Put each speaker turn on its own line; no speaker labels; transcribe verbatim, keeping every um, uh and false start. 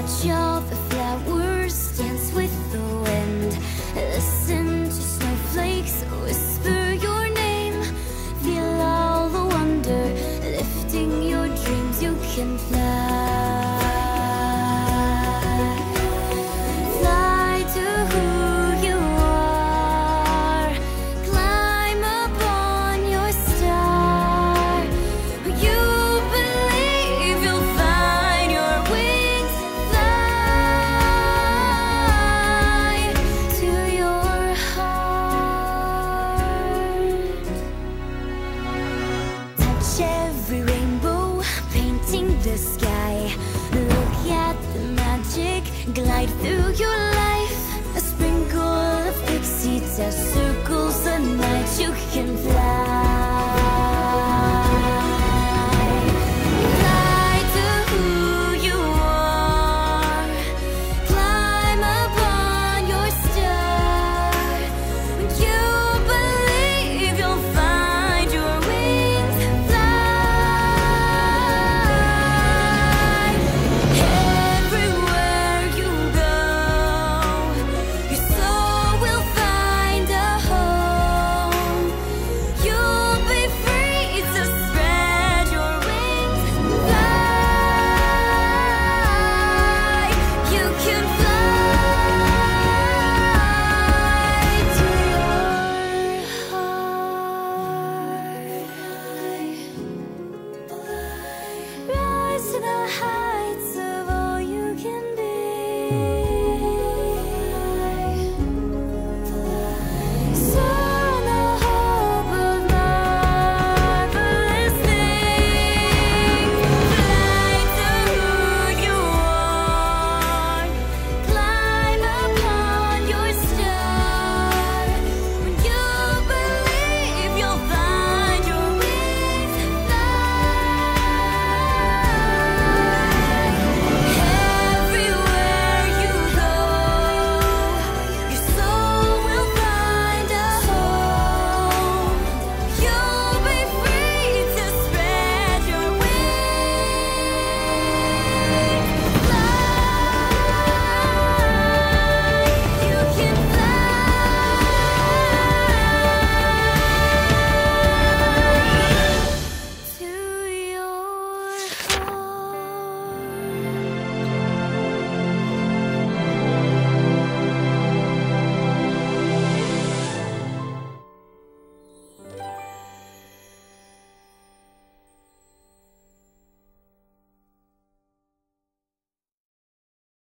Watch all the flowers dance with the wind. Listen to snowflakes whisper your name. Feel all the wonder, lifting your dreams. You can fly. Fly to who you are. Climb upon your star. You believe you'll find your wings. Fly to your heart. Touch every rainbow, painting the sky. Look at the magic glide through your life.